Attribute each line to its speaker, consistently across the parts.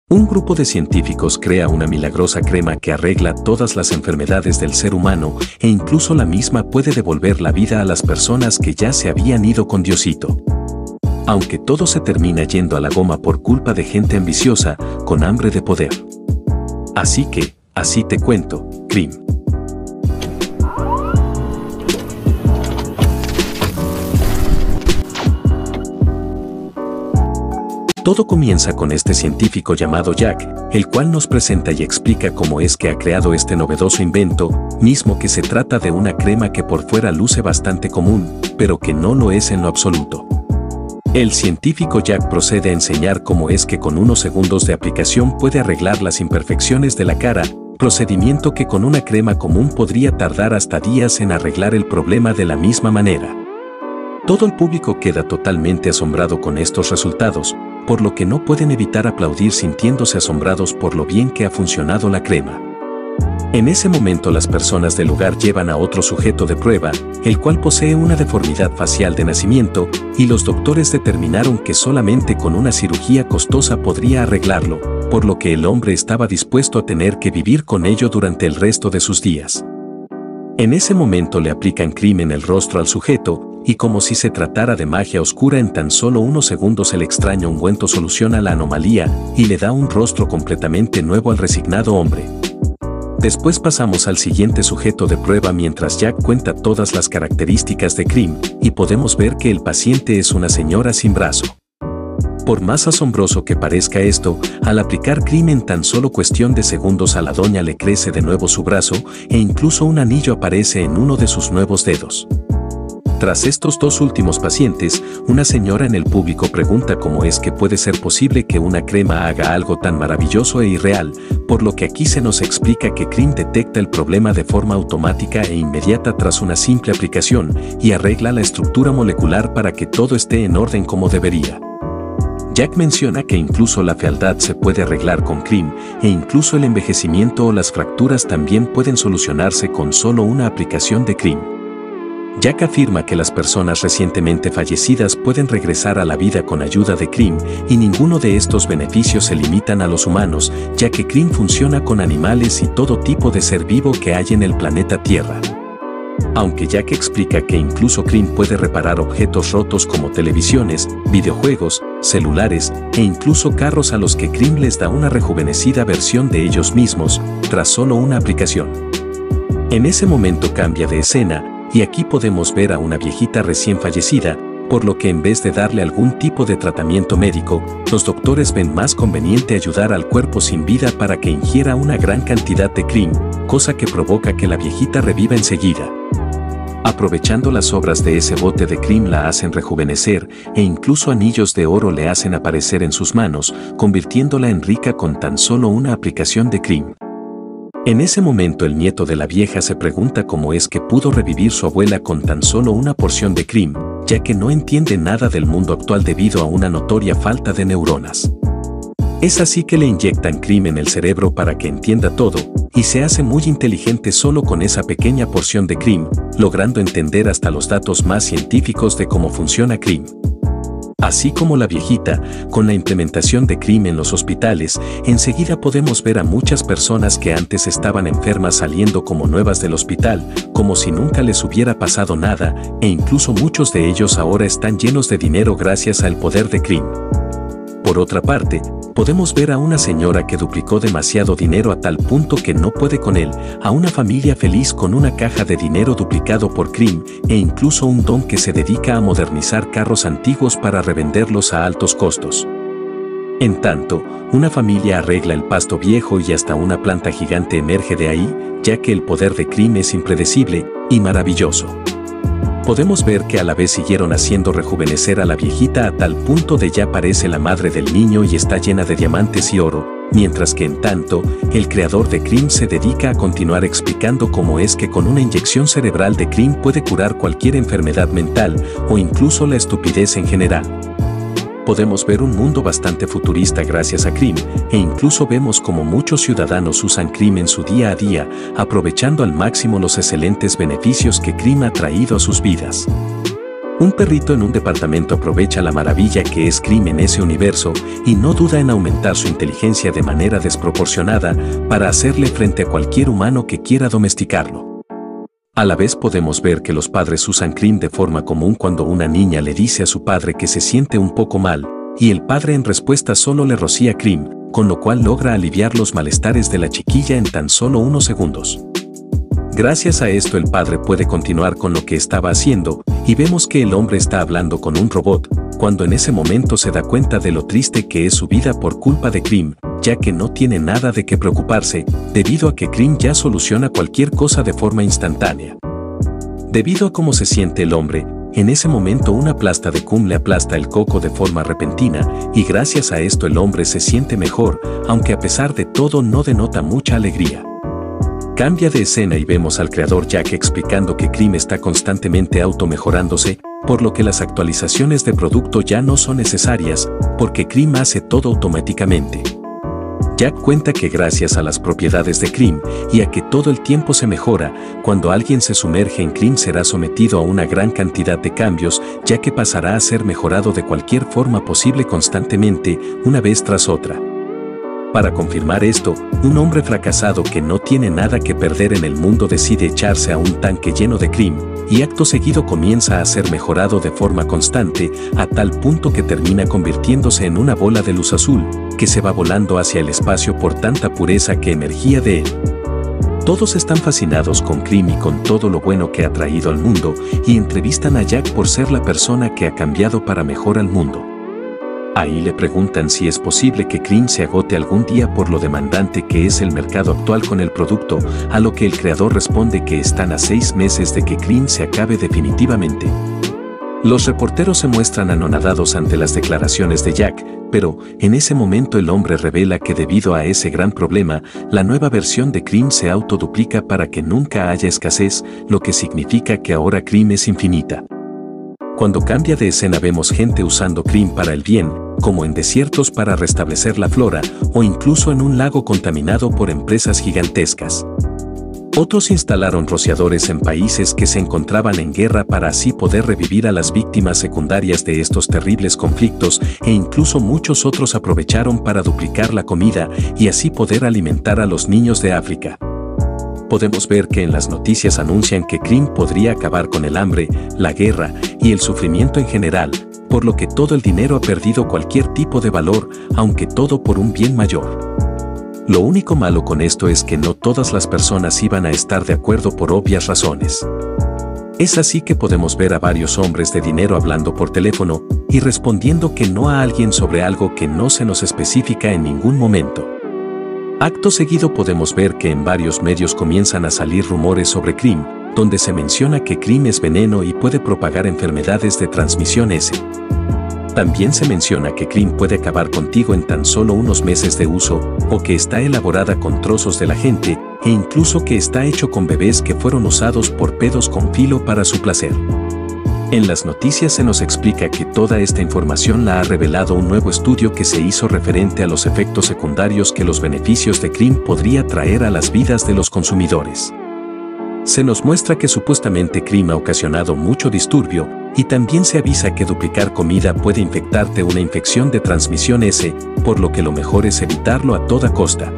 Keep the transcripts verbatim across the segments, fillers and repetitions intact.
Speaker 1: Un grupo de científicos crea una milagrosa crema que arregla todas las enfermedades del ser humano e incluso la misma puede devolver la vida a las personas que ya se habían ido con Diosito. Aunque todo se termina yendo a la goma por culpa de gente ambiciosa, con hambre de poder. Así que, así te cuento, Cream. Todo comienza con este científico llamado Jack, el cual nos presenta y explica cómo es que ha creado este novedoso invento, mismo que se trata de una crema que por fuera luce bastante común, pero que no lo es en lo absoluto. El científico Jack procede a enseñar cómo es que con unos segundos de aplicación puede arreglar las imperfecciones de la cara, procedimiento que con una crema común podría tardar hasta días en arreglar el problema de la misma manera. Todo el público queda totalmente asombrado con estos resultados, por lo que no pueden evitar aplaudir sintiéndose asombrados por lo bien que ha funcionado la crema. En ese momento las personas del lugar llevan a otro sujeto de prueba, el cual posee una deformidad facial de nacimiento, y los doctores determinaron que solamente con una cirugía costosa podría arreglarlo, por lo que el hombre estaba dispuesto a tener que vivir con ello durante el resto de sus días. En ese momento le aplican Cream en el rostro al sujeto, y como si se tratara de magia oscura en tan solo unos segundos el extraño ungüento soluciona la anomalía y le da un rostro completamente nuevo al resignado hombre. Después pasamos al siguiente sujeto de prueba mientras Jack cuenta todas las características de Cream y podemos ver que el paciente es una señora sin brazo. Por más asombroso que parezca esto, al aplicar Cream en tan solo cuestión de segundos a la doña le crece de nuevo su brazo e incluso un anillo aparece en uno de sus nuevos dedos. Tras estos dos últimos pacientes, una señora en el público pregunta cómo es que puede ser posible que una crema haga algo tan maravilloso e irreal, por lo que aquí se nos explica que Cream detecta el problema de forma automática e inmediata tras una simple aplicación y arregla la estructura molecular para que todo esté en orden como debería. Jack menciona que incluso la fealdad se puede arreglar con Cream e incluso el envejecimiento o las fracturas también pueden solucionarse con solo una aplicación de Cream. Jack afirma que las personas recientemente fallecidas pueden regresar a la vida con ayuda de Cream y ninguno de estos beneficios se limitan a los humanos, ya que Cream funciona con animales y todo tipo de ser vivo que hay en el planeta Tierra. Aunque Jack explica que incluso Cream puede reparar objetos rotos como televisiones, videojuegos, celulares e incluso carros a los que Cream les da una rejuvenecida versión de ellos mismos, tras solo una aplicación. En ese momento cambia de escena, y aquí podemos ver a una viejita recién fallecida, por lo que en vez de darle algún tipo de tratamiento médico, los doctores ven más conveniente ayudar al cuerpo sin vida para que ingiera una gran cantidad de Cream, cosa que provoca que la viejita reviva enseguida. Aprovechando las sobras de ese bote de Cream la hacen rejuvenecer e incluso anillos de oro le hacen aparecer en sus manos, convirtiéndola en rica con tan solo una aplicación de Cream. En ese momento el nieto de la vieja se pregunta cómo es que pudo revivir su abuela con tan solo una porción de Cream, ya que no entiende nada del mundo actual debido a una notoria falta de neuronas. Es así que le inyectan Cream en el cerebro para que entienda todo, y se hace muy inteligente solo con esa pequeña porción de Cream, logrando entender hasta los datos más científicos de cómo funciona Cream. Así como la viejita, con la implementación de Cream en los hospitales, enseguida podemos ver a muchas personas que antes estaban enfermas saliendo como nuevas del hospital, como si nunca les hubiera pasado nada, e incluso muchos de ellos ahora están llenos de dinero gracias al poder de Cream. Por otra parte, podemos ver a una señora que duplicó demasiado dinero a tal punto que no puede con él, a una familia feliz con una caja de dinero duplicado por Cream e incluso un don que se dedica a modernizar carros antiguos para revenderlos a altos costos. En tanto, una familia arregla el pasto viejo y hasta una planta gigante emerge de ahí, ya que el poder de Cream es impredecible y maravilloso. Podemos ver que a la vez siguieron haciendo rejuvenecer a la viejita a tal punto de ya parece la madre del niño y está llena de diamantes y oro, mientras que en tanto, el creador de Cream se dedica a continuar explicando cómo es que con una inyección cerebral de Cream puede curar cualquier enfermedad mental o incluso la estupidez en general. Podemos ver un mundo bastante futurista gracias a Cream, e incluso vemos como muchos ciudadanos usan Cream en su día a día, aprovechando al máximo los excelentes beneficios que Cream ha traído a sus vidas. Un perrito en un departamento aprovecha la maravilla que es Cream en ese universo y no duda en aumentar su inteligencia de manera desproporcionada para hacerle frente a cualquier humano que quiera domesticarlo. A la vez podemos ver que los padres usan Cream de forma común cuando una niña le dice a su padre que se siente un poco mal, y el padre en respuesta solo le rocía Cream, con lo cual logra aliviar los malestares de la chiquilla en tan solo unos segundos. Gracias a esto el padre puede continuar con lo que estaba haciendo, y vemos que el hombre está hablando con un robot, cuando en ese momento se da cuenta de lo triste que es su vida por culpa de Cream, ya que no tiene nada de qué preocuparse, debido a que Cream ya soluciona cualquier cosa de forma instantánea. Debido a cómo se siente el hombre, en ese momento una plasta de cum le aplasta el coco de forma repentina, y gracias a esto el hombre se siente mejor, aunque a pesar de todo no denota mucha alegría. Cambia de escena y vemos al creador Jack explicando que Cream está constantemente automejorándose, por lo que las actualizaciones de producto ya no son necesarias, porque Cream hace todo automáticamente. Jack cuenta que gracias a las propiedades de Cream y a que todo el tiempo se mejora, cuando alguien se sumerge en Cream será sometido a una gran cantidad de cambios, ya que pasará a ser mejorado de cualquier forma posible constantemente, una vez tras otra. Para confirmar esto, un hombre fracasado que no tiene nada que perder en el mundo decide echarse a un tanque lleno de Cream, y acto seguido comienza a ser mejorado de forma constante, a tal punto que termina convirtiéndose en una bola de luz azul, que se va volando hacia el espacio por tanta pureza que emergía de él. Todos están fascinados con Cream y con todo lo bueno que ha traído al mundo, y entrevistan a Jack por ser la persona que ha cambiado para mejor al mundo. Ahí le preguntan si es posible que Cream se agote algún día por lo demandante que es el mercado actual con el producto, a lo que el creador responde que están a seis meses de que Cream se acabe definitivamente. Los reporteros se muestran anonadados ante las declaraciones de Jack, pero en ese momento el hombre revela que debido a ese gran problema, la nueva versión de Cream se autoduplica para que nunca haya escasez, lo que significa que ahora Cream es infinita. Cuando cambia de escena vemos gente usando Cream para el bien, como en desiertos para restablecer la flora, o incluso en un lago contaminado por empresas gigantescas. Otros instalaron rociadores en países que se encontraban en guerra para así poder revivir a las víctimas secundarias de estos terribles conflictos, e incluso muchos otros aprovecharon para duplicar la comida y así poder alimentar a los niños de África. Podemos ver que en las noticias anuncian que Cream podría acabar con el hambre, la guerra y el sufrimiento en general, por lo que todo el dinero ha perdido cualquier tipo de valor, aunque todo por un bien mayor. Lo único malo con esto es que no todas las personas iban a estar de acuerdo por obvias razones. Es así que podemos ver a varios hombres de dinero hablando por teléfono y respondiendo que no a alguien sobre algo que no se nos especifica en ningún momento. Acto seguido podemos ver que en varios medios comienzan a salir rumores sobre Cream, donde se menciona que Cream es veneno y puede propagar enfermedades de transmisión S. También se menciona que Cream puede acabar contigo en tan solo unos meses de uso, o que está elaborada con trozos de la gente, e incluso que está hecho con bebés que fueron usados por pedos con filo para su placer. En las noticias se nos explica que toda esta información la ha revelado un nuevo estudio que se hizo referente a los efectos secundarios que los beneficios de Cream podría traer a las vidas de los consumidores. Se nos muestra que supuestamente Cream ha ocasionado mucho disturbio, y también se avisa que duplicar comida puede infectarte una infección de transmisión S, por lo que lo mejor es evitarlo a toda costa.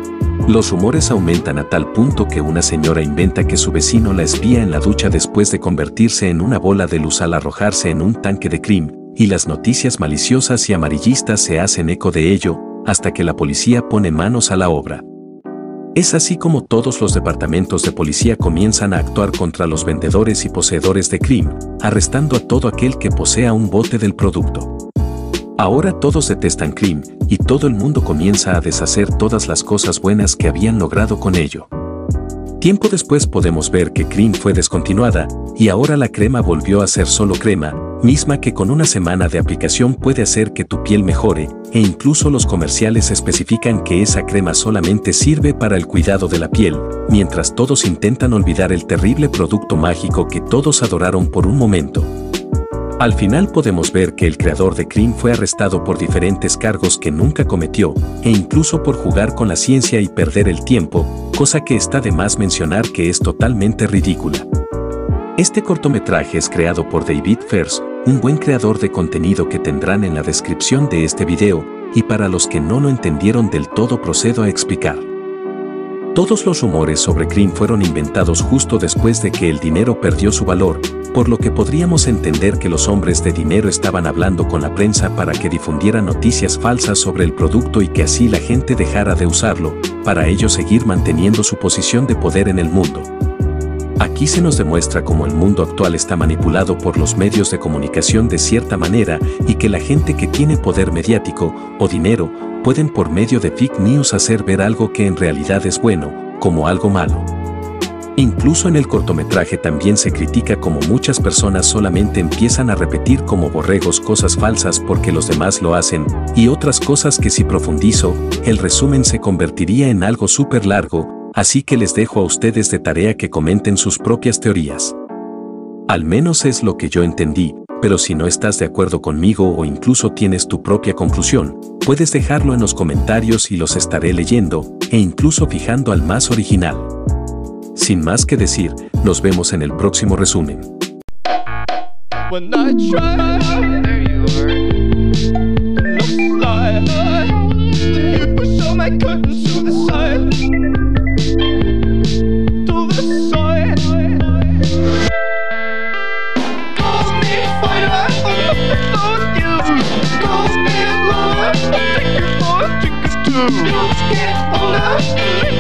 Speaker 1: Los rumores aumentan a tal punto que una señora inventa que su vecino la espía en la ducha después de convertirse en una bola de luz al arrojarse en un tanque de Cream, y las noticias maliciosas y amarillistas se hacen eco de ello, hasta que la policía pone manos a la obra. Es así como todos los departamentos de policía comienzan a actuar contra los vendedores y poseedores de Cream, arrestando a todo aquel que posea un bote del producto. Ahora todos detestan Cream, y todo el mundo comienza a deshacer todas las cosas buenas que habían logrado con ello. Tiempo después podemos ver que Cream fue descontinuada, y ahora la crema volvió a ser solo crema, misma que con una semana de aplicación puede hacer que tu piel mejore, e incluso los comerciales especifican que esa crema solamente sirve para el cuidado de la piel, mientras todos intentan olvidar el terrible producto mágico que todos adoraron por un momento. Al final podemos ver que el creador de Cream fue arrestado por diferentes cargos que nunca cometió, e incluso por jugar con la ciencia y perder el tiempo, cosa que está de más mencionar que es totalmente ridícula. Este cortometraje es creado por David Fers, un buen creador de contenido que tendrán en la descripción de este video, y para los que no lo entendieron del todo procedo a explicar. Todos los rumores sobre Cream fueron inventados justo después de que el dinero perdió su valor, por lo que podríamos entender que los hombres de dinero estaban hablando con la prensa para que difundieran noticias falsas sobre el producto y que así la gente dejara de usarlo, para ellos seguir manteniendo su posición de poder en el mundo. Aquí se nos demuestra cómo el mundo actual está manipulado por los medios de comunicación de cierta manera y que la gente que tiene poder mediático o dinero pueden por medio de fake news hacer ver algo que en realidad es bueno, como algo malo. Incluso en el cortometraje también se critica cómo muchas personas solamente empiezan a repetir como borregos cosas falsas porque los demás lo hacen, y otras cosas que si profundizo, el resumen se convertiría en algo súper largo, así que les dejo a ustedes de tarea que comenten sus propias teorías. Al menos es lo que yo entendí, pero si no estás de acuerdo conmigo o incluso tienes tu propia conclusión, puedes dejarlo en los comentarios y los estaré leyendo, e incluso fijando al más original. Sin más que decir, nos vemos en el próximo resumen.
Speaker 2: Don't get older.